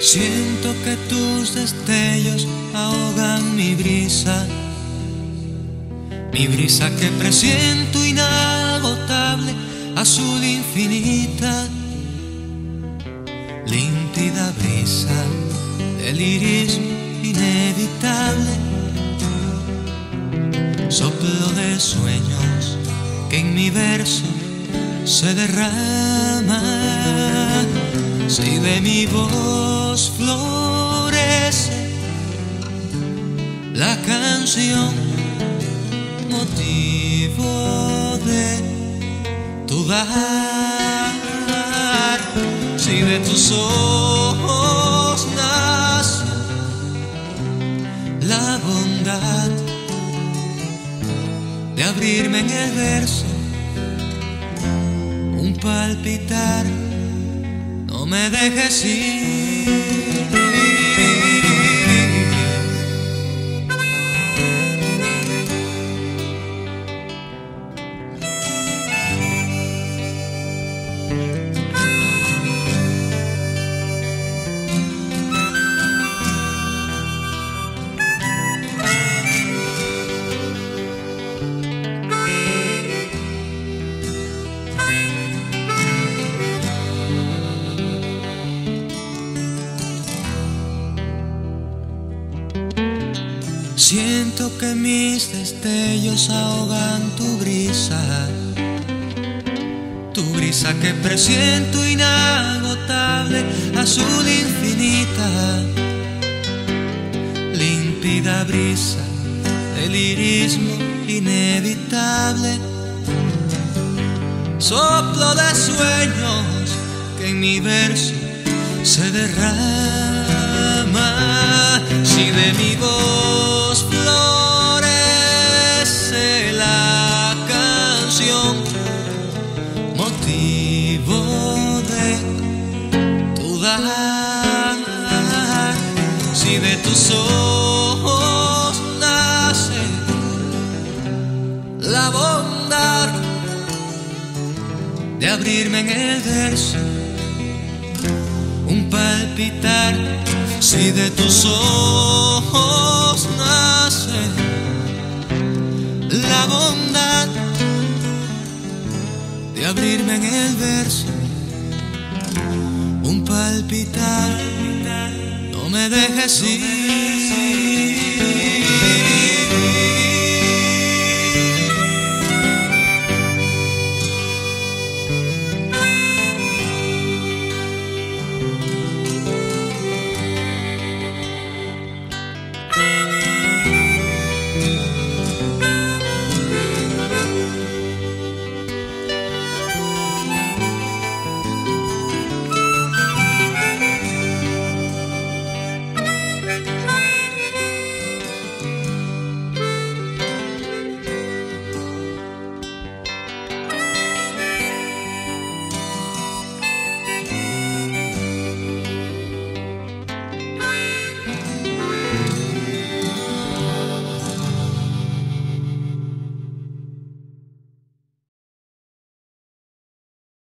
Siento que tus destellos ahogan mi brisa que presiento inagotable, azul infinita, límpida brisa del lirismo inevitable, soplo de sueños que en mi verso se derrama. Si de mi voz florece la canción, motivo de tu dar, si de tus ojos nace la bondad de abrirme en el verso, un palpitar, no me dejes ir. Siento que mis destellos ahogan tu brisa que presiento inagotable, azul infinita, límpida brisa del lirismo inevitable, soplo de sueños que en mi verso se derrama. Si de mi voz florece la canción, motivo de tu dar, si de tus ojos nace la bondad de abrirme en el verso, un palpitar, si de tus ojos nace la bondad de abrirme en el verso, un palpitar, no me dejes ir.